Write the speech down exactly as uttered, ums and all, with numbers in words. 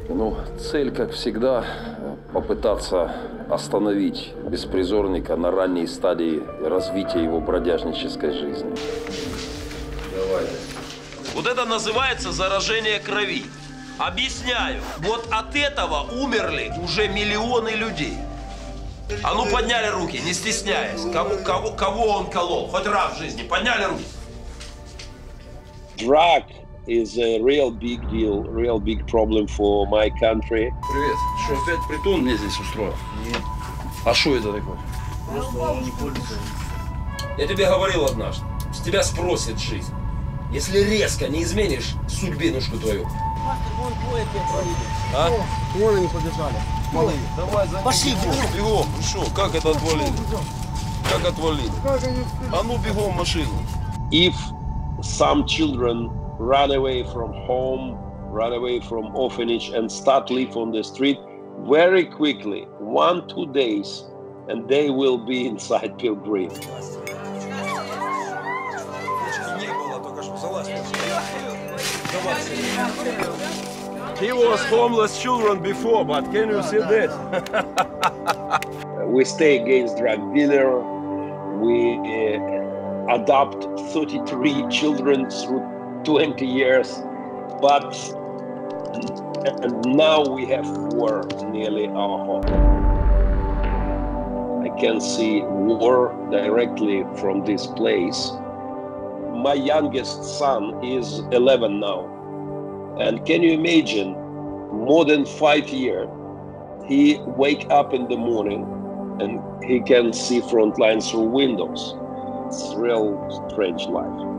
Ну, цель, как всегда, попытаться остановить беспризорника на ранней стадии развития его бродяжнической жизни. Давай. Вот это называется заражение крови. Объясняю, вот от этого умерли уже миллионы людей. А ну подняли руки, не стесняясь. Кого, кого, кого он колол? Хоть раз в жизни. Подняли руки. Drug is a real big deal, real big problem for my country. Привет. Что, опять притон мне здесь устроил? Нет. А что это такое? Просто он не пользуется. Я тебе говорил однажды, с тебя спросит жизнь. Если резко не изменишь судьбинушку твою. Мастер, вон двое опять провели. А? Вон они побежали. Малые. Давай за Пошли, бегом. Бегом. Ну что, как это отвалить? Как отвалить? А ну бегом в машину. If some children run away from home, run away from orphanage and start live on the street, very quickly, one, two days, and they will be inside Pilgrim. He was homeless children before, but can you see that? We stay against drug dealer. We uh, adopt thirty-three children through twenty years, but and now we have war nearly our home. I can see war directly from this place. My youngest son is eleven now. And can you imagine, more than five years, he wake up in the morning and he can see front lines through windows. It's a real strange life.